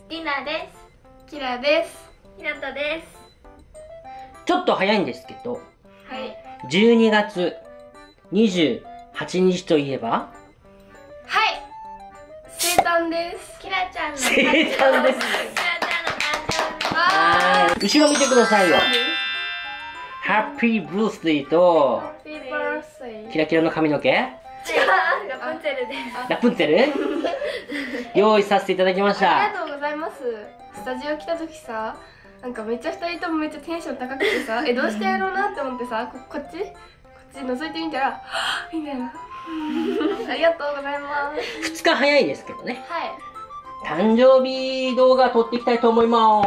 りなです。 キラです。 ひなたです。 ちょっと早いんですけど、 はい。 12月28日といえば、 はい。生誕です。 キラちゃんの生誕です。 キラちゃんの誕はい。後ろ見てくださいよ。ハッピーブースデーと、 ハッピーバースデー。 キラキラの髪の毛、 生日。ラプンツェルです。 ラプンツェル用意させていただきましありた。 がとうございます。スタジオ来た時さ、なんかめっちゃ2人ともめっちゃテンション高くてさ、どうしてやろうなって思ってさ、こっち覗いてみたら、はぁみたいな。ありがとうございます。 2日早いですけどね。 はい。 誕生日動画撮っていきたいと思います。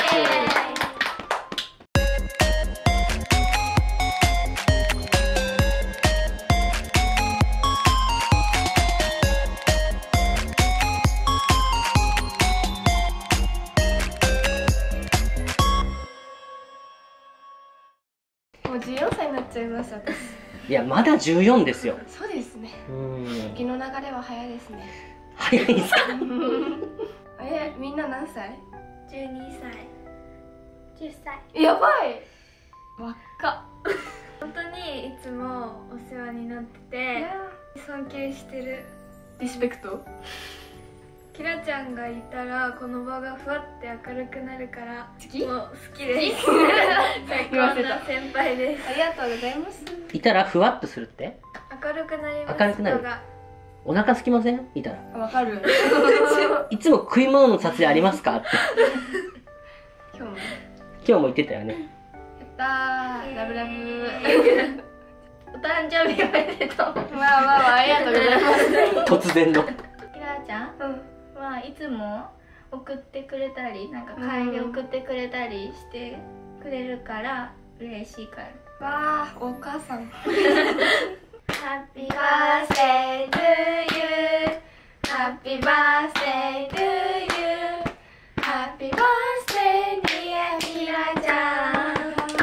もう14歳になっちゃいました、私。 いや、まだ14ですよ。 そうですね。 うん。 時の流れは早いですね。 早いですか？ みんな何歳 12歳。10歳。 やばい。若っ。 本当にいつもお世話になってて尊敬してる。 リスペクト。 キラちゃんがいたらこの場がふわって明るくなるから好き？ もう好きです最高な先輩です。 ありがとうございます。 いたらふわっとするって？ 明るくなります。 明るくなる人がお腹空きません？いたら。 わかる。 いつも食い物の撮影ありますかって。 今日も。 今日も言ってたよね。 やったー。ラブラブ。 お誕生日おめでとう。 まあありがとうございます。 突然の。 キラちゃんはいつも送ってくれたりなんか帰り送ってくれたりしてくれるから嬉しいから。 わあ、お母さん。 Happy birthday to you Happy birthday to you Happy birthday dear キラちゃん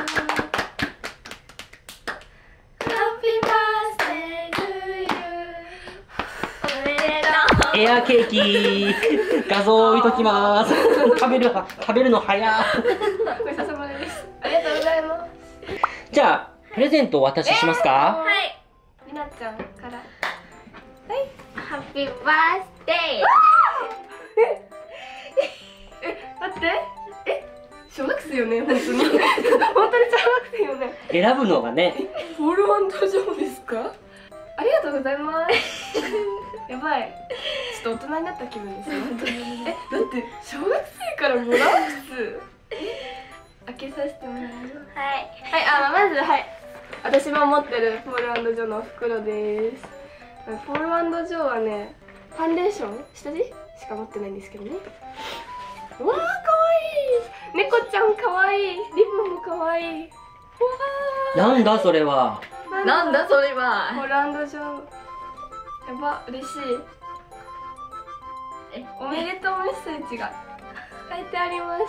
Happy birthday to you おめでとう。 エアケーキ画像置いときます。食べるの早。 ごちそうさまです。ありがとうございます。 じゃあプレゼントお渡ししますか？ はい。 りなちゃんから。 Happy birthday 待って。小学生よね、本当に。本当に小学生よね。 選ぶのがね。 ポール&ジョーですか？ありがとうございます。やばい。ちょっと大人になった気分ですよ。だって小学生からもらう普通。開けさせてもらいます。 はいはい、まずはい私も持ってるポール&ジョーの袋です。ポール&ジョーはね、ファンデーション下地しか持ってないんですけどね。うわー、かわいい。猫ちゃんかわいい。リボンもかわいい。うわなんだそれは。 ー、 なんだそれは。 ポール&ジョー。やば、嬉しい。おめでとうメッセージが書いてありました。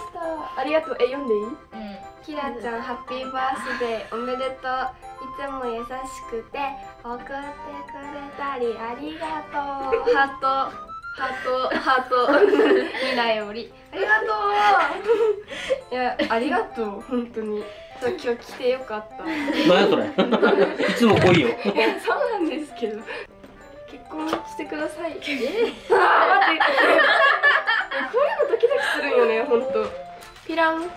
ありがとう。読んでいい？キラちゃん、ハッピーバースデーおめでとう。いつも優しくて送ってくれたりありがとう。ハート未来よりありがとう。いや、ありがとう、本当に。今日来てよかった。 なんやそれ。いつも来いよ。 いや、そうなんですけど、結婚してください。待って、こういうのドキドキするんよね、本当。ピラン。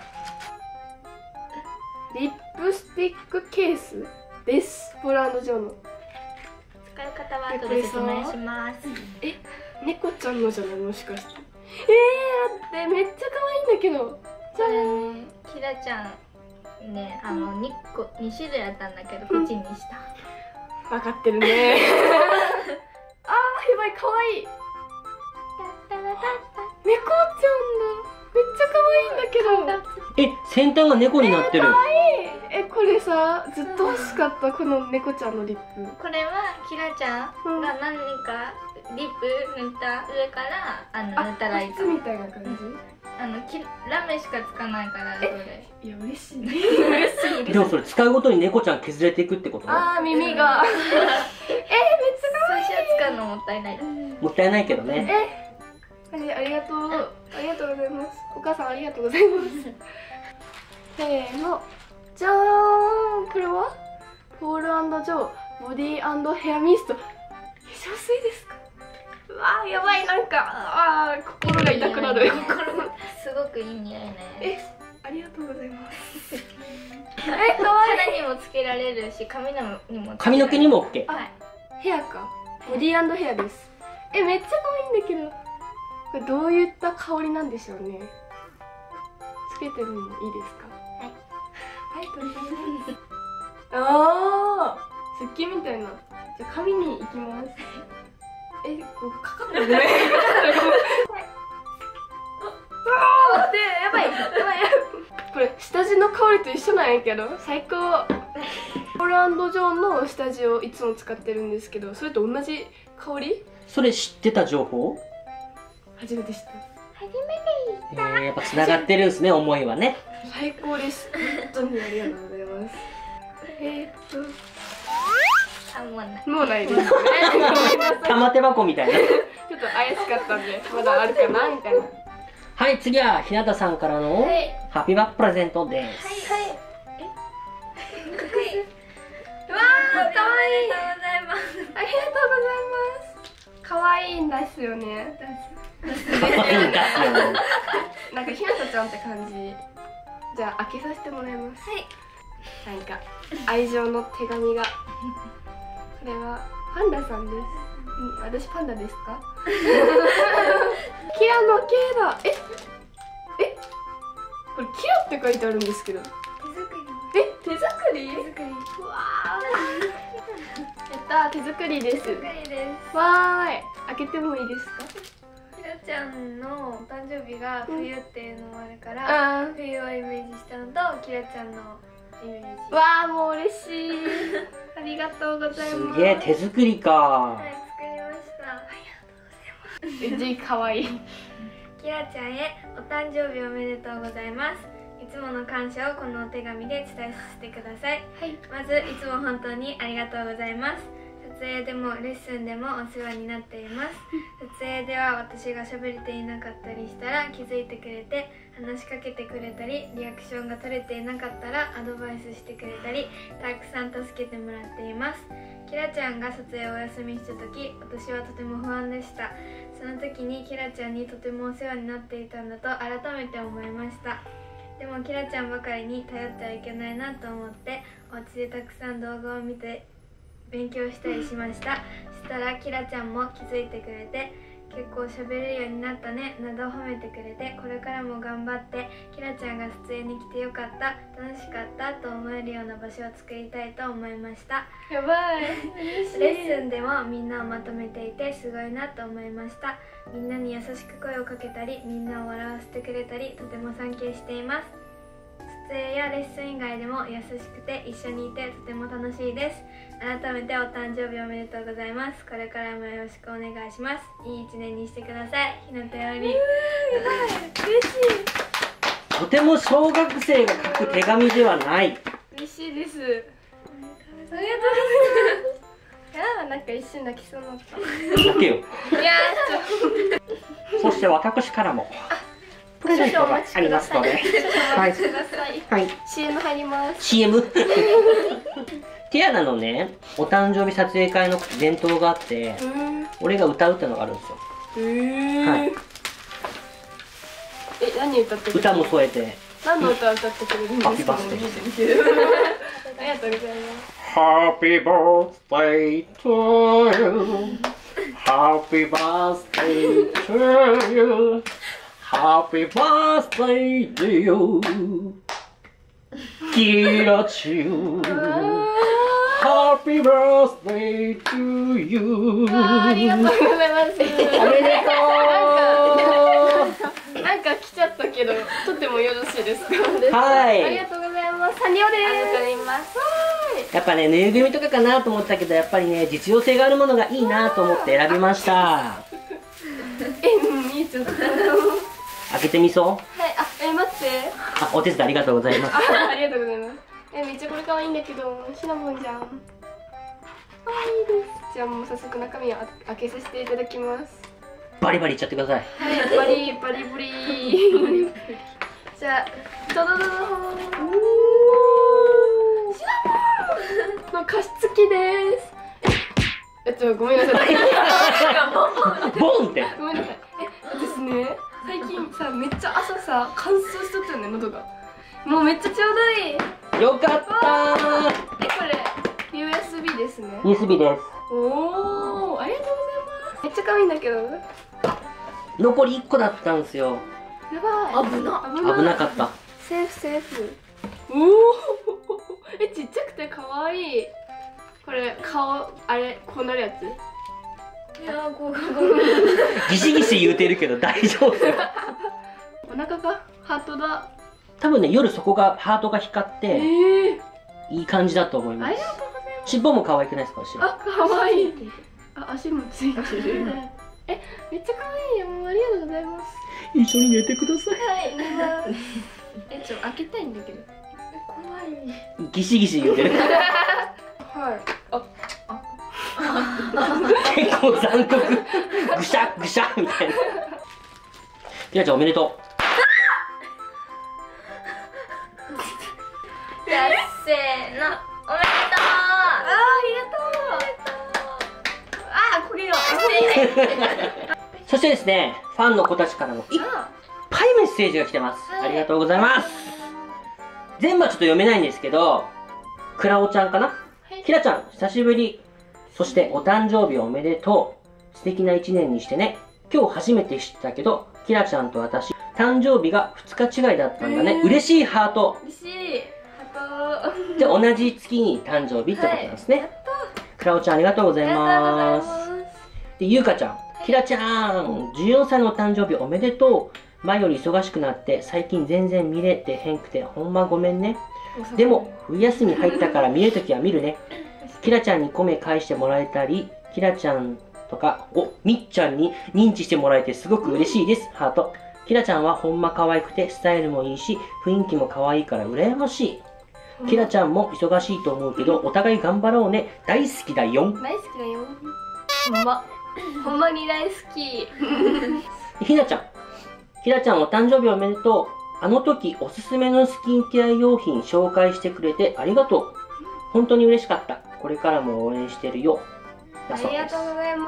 リップスティックケースです。ポール&ジョーの。 使い方は後で説明します。 猫ちゃんのじゃない、もしかして。だってめっちゃ可愛いんだけど。じゃーん。 キラちゃんね、2種類あったんだけどこっちにした。 分かってるね。あー、やばい、可愛い。猫ちゃんだ。めっちゃ可愛いんだけど。 先端が猫になってる。 可愛い。これさ、ずっと欲しかった、この猫ちゃんのリップ。 これはキラちゃんが何かリップ塗った上から塗ったらいいかみたいな感じ。 ラメしかつかないからそれ。 いや、嬉しい。嬉しい。 でもそれ使うごとに猫ちゃん削れていくってこと？ 耳が。めっちゃ可愛い。 最初は使うのもったいない。 もったいないけどね。 ありがとう。ありがとうございます。お母さんありがとうございます。せーの。じゃーん。これはポール&ジョーボディ&ヘアミスト。化粧水ですか？うわー、やばい。なんか心が痛くなる。 すごくいい匂いね。 ありがとうございます。 可愛い。肌にもつけられるし、髪の毛にも。 髪の毛にも OK。 はい。 ヘアか。ボディ&ヘアです。めっちゃ可愛いんだけど。これどういった香りなんでしょうね。つけてもいいですか？ はい。 はい、どうぞ。ああ、すっきりみたいな。じゃあ髪に行きます。こうかかってるね。やばい。これ下地の香りと一緒なんやけど最高。ポール&ジョーの下地をいつも使ってるんですけど、それと同じ香り？ それ知ってた情報？ 初めて知った。 やっぱ繋がってるんですね、思いはね。 最高です。本当にありがとうございます。 もうない。 もうないですね。ごめんなさい。 玉手箱みたいな。 ちょっと怪しかったんで、まだあるかなみたいな。 はい、次はひなたさんからのハッピーバープレゼントです。 はい。 うわー、かわいい。 ありがとうございます。 ありがとうございます。可愛いんですよね。 可愛いんだよね。 なんかひなたちゃんって感じ。じゃあ開けさせてもらいます。 はい。 なんか愛情の手紙が。これはパンダさんです。私パンダですか？キラの K だ。これキラって書いてあるんですけど。手作り？うわー。やったー、手作りです。 手作りです。 わーい。開けてもいいですか？ ひなちゃんのお誕生日が冬っていうのもあるから、冬をイメージしたのときらちゃんのイメージ。 わー、もう嬉しい。ありがとうございます。 すげえ、手作りか。 はい、作りました。ありがとうございます。 字かわいい。 きらちゃんへお誕生日おめでとうございます。いつもの感謝をこのお手紙で伝えさせてください。はい、まずいつも本当にありがとうございます。撮影でもレッスンでもお世話になっています。撮影では私が喋れていなかったりしたら気づいてくれて話しかけてくれたり、リアクションが取れていなかったらアドバイスしてくれたり、たくさん助けてもらっています。きらちゃんが撮影をお休みした時、私はとても不安でした。その時にきらちゃんにとてもお世話になっていたんだと改めて思いました。でもきらちゃんばかりに頼ってはいけないなと思って、お家でたくさん動画を見て勉強したりしました。したらきらちゃんも気づいてくれて、結構喋れるようになったねなど褒めてくれて、これからも頑張ってきらちゃんが撮影に来てよかった、楽しかったと思えるような場所を作りたいと思いました。 やばい。 レッスンでもみんなをまとめていてすごいなと思いました。みんなに優しく声をかけたり、みんなを笑わせてくれたり、とても尊敬しています。撮影やレッスン以外でも優しくて一緒にいてとても楽しいです。改めてお誕生日おめでとうございます。これからもよろしくお願いします。いい一年にしてください。ひなたより。 嬉しい。 とても小学生が書く手紙ではない。 嬉しいです。ありがとうございます。いやー、なんか一瞬泣きそうになった。 だけよ。 いやー、 そして私からもプレゼントがありますので、はい、 ください。 はい、 CM 入ります。 CM ティアナのね、お誕生日撮影会の伝統があって、俺が歌うってのがあるんですよ。はい、 何歌ってくれる？ 歌も添えて。 何の歌を歌ってくれるんですか？ ハッピーバースデー。ありがとうございます。 Happy birthday to you. Happy birthday to you. Happy birthday to you. キラちゅん。Happy birthday to you. ありがとうございます。 おめでとなんか来ちゃったけど、とってもよろしいですか？ う。はありがい。 とうございます。サニオです。ありがとうございます。 やっぱね、ぬいぐるみとかかなと思ったけど、やっぱりね、実用性があるものがいいなと思って選びました。 見えちゃった。 開けてみそう？ はい、待って。 あ、お手伝いありがとうございます。 ありがとうございます。めっちゃこれ可愛いんだけど、シナモンじゃん。可愛いです。じゃあもう早速中身を開けさせていただきます。 バリバリいっちゃってください。 はい、バリバリブリ。じゃあ、ドドドドーン。の加湿器です。ごめんなさい。 ボンって。 ごめんなさい。私ね、最近さ、めっちゃ朝さ、乾燥しとったよね、喉が。もうめっちゃちょうどいい。 よかったー。 これ USB ですね。 USB です。 おー、ありがとうございます。めっちゃ可愛いんだけど。 残り1個だったんですよ。 やばい。 危なかった。 セーフセーフ。おお。ちっちゃくて可愛い。これ顔あれこうなるやつ。 いやこうギシギシ言うてるけど大丈夫。 お腹がハートだ。 多分ね、夜そこがハートが光っていい感じだと思います。 ありがとうございます。 尻尾も可愛くないですか？後ろ。 あ、可愛い。あ、足もついてる。めっちゃ可愛いよ。もうありがとうございます。 一緒に寝てください。 はい、寝ます。開けたいんだけど。怖い。 ギシギシ言うてる。 はい。 結構残酷。ぐしゃぐしゃみたいな。きらちゃんおめでとう。 じゃあせーの、おめでとう。 ありがとう。これよ。 そしてですね、ファンの子たちからもいっぱいメッセージが来てます。ありがとうございます。全部はちょっと読めないんですけど、クラオちゃんかな、きらちゃん、久しぶり。そしてお誕生日おめでとう。素敵な一年にしてね。今日初めて知ったけど、きらちゃんと私、誕生日が2日違いだったんだね。嬉しいハート。 嬉しい。ハート。 じゃあ同じ月に誕生日ってことなんですね。クラオちゃんありがとうございます。で、ゆうかちゃん。きらちゃん、14歳のお誕生日おめでとう。前より忙しくなって最近全然見れてへんくてほんまごめんね。でも冬休み入ったから見れるときは見るね。きらちゃんに米返してもらえたり、きらちゃんとかみっちゃんに認知してもらえてすごく嬉しいです。ハート。きらちゃんはほんま可愛くてスタイルもいいし雰囲気も可愛いから羨ましい。きらちゃんも忙しいと思うけどお互い頑張ろうね。大好きだよ。 大好きだよ。ほんまに大好き。 ひなちゃん。ひなちゃんお誕生日おめでとう。あの時おすすめのスキンケア用品紹介してくれてありがとう。本当に嬉しかった。これからも応援してるよ。 ありがとうございます。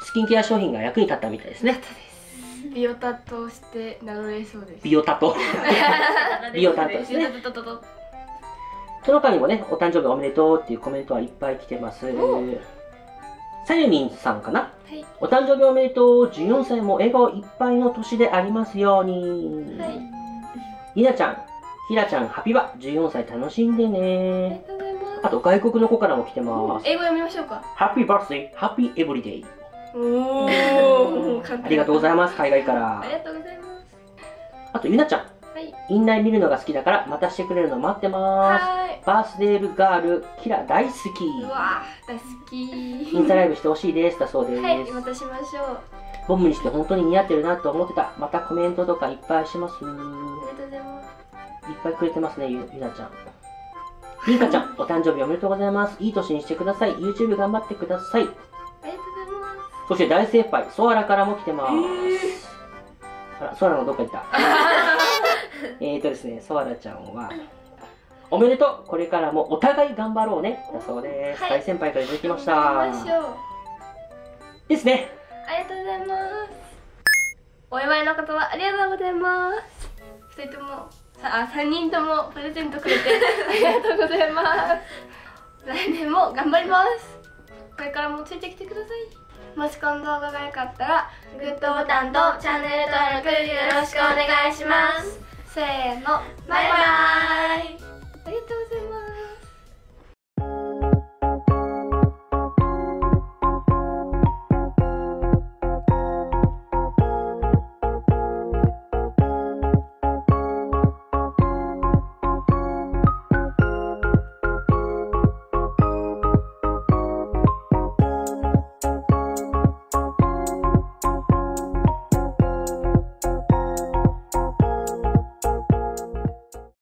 スキンケア商品が役に立ったみたいですね。 美容タトして名乗れそうです。 美容タト。美容タトですね。その他にもね、お誕生日おめでとうっていうコメントはいっぱい来てます。さゆみんさんかな、お誕生日おめでとう。14歳も笑顔いっぱいの年でありますように。りなちゃん、ひらちゃん、ハピバ、14歳楽しんでね。あと外国の子からも来てます。 英語読みましょうか。 ハッピーバースデー、ハッピーエブリデイ。 おー、 ありがとうございます、海外から。 ありがとうございます。 あとゆなちゃん、院内見るのが好きだからまたしてくれるの待ってます。バースデーガールキラ大好き。 うわー、大好き。 インスタライブしてほしいですだそうです。 はい、またしましょう。 ボムにして本当に似合ってるなと思ってた。またコメントとかいっぱいします。ありがとうございます。 いっぱいくれてますね、ゆなちゃん。りんかちゃん、お誕生日おめでとうございます。いい年にしてください。YouTube 頑張ってください。 ありがとうございます。 そして大先輩、ソアラからも来てます。あら、ソアラのどっか行った。ですね、ソアラちゃんは、おめでとう。これからもお互い頑張ろうね。だそうです。大先輩からいただきました。ですね。 ありがとうございます。お祝いの言葉ありがとうございます。2人とも3人ともプレゼントくれてありがとうございます。来年も頑張ります。これからもついてきてください。もしこの動画が良かったらグッドボタンとチャンネル登録よろしくお願いします。せーの、バイバーイ。